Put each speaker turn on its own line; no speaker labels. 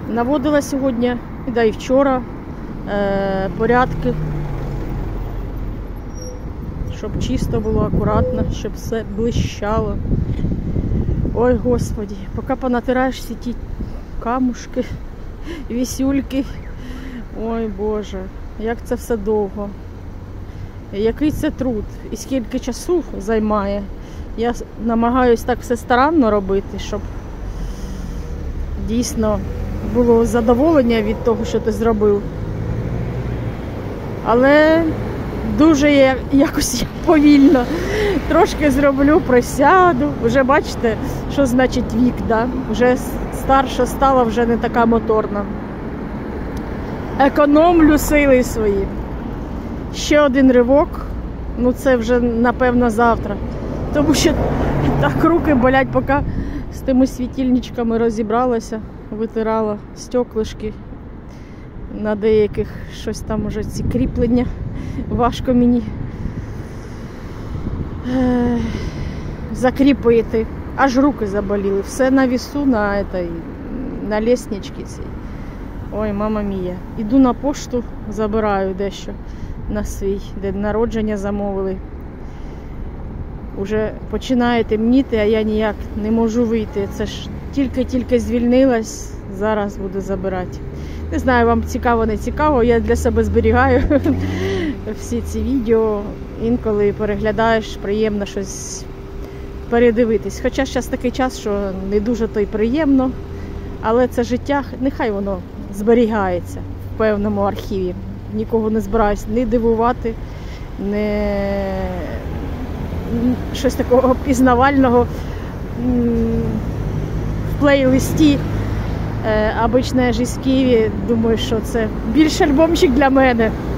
Наводила сьогодні, да і вчора, порядки, щоб чисто було, акуратно, щоб все блищало. Ой, Господи, поки понатираєш всі ті камушки, вісюльки. Ой, Боже, як це все довго. Який це труд і скільки часу займає. Я намагаюсь так все старанно робити, щоб дійсно було задоволення від того, що ти зробив. Але дуже якось повільно. Трошки зроблю, присяду. Вже бачите, що значить вік, да? Вже старша стала, вже не така моторна. Економлю сили свої. Ще один ривок, ну це вже напевно завтра. Тому що так руки болять, поки з тими світильничками розібралася, витирала стеклишки. На деяких щось там уже ці кріплення. Важко мені закріпити. Аж руки заболіли. Все на вісу, на лестничці цій. Ой, мама мія. Іду на пошту, забираю дещо на свій день народження, замовили. Уже починає темніти, а я ніяк не можу вийти. Це ж тільки-тільки звільнилась, зараз буду забирати. Не знаю, вам цікаво, не цікаво, я для себе зберігаю всі ці відео. Інколи переглядаєш, приємно щось передивитись. Хоча зараз такий час, що не дуже то й приємно, але це життя, нехай воно зберігається в певному архіві. Нікого не збираюсь ні дивувати, ні щось такого пізнавального в плейлисті. Обично я ж із Києва, думаю, що це більш альбомчик для мене.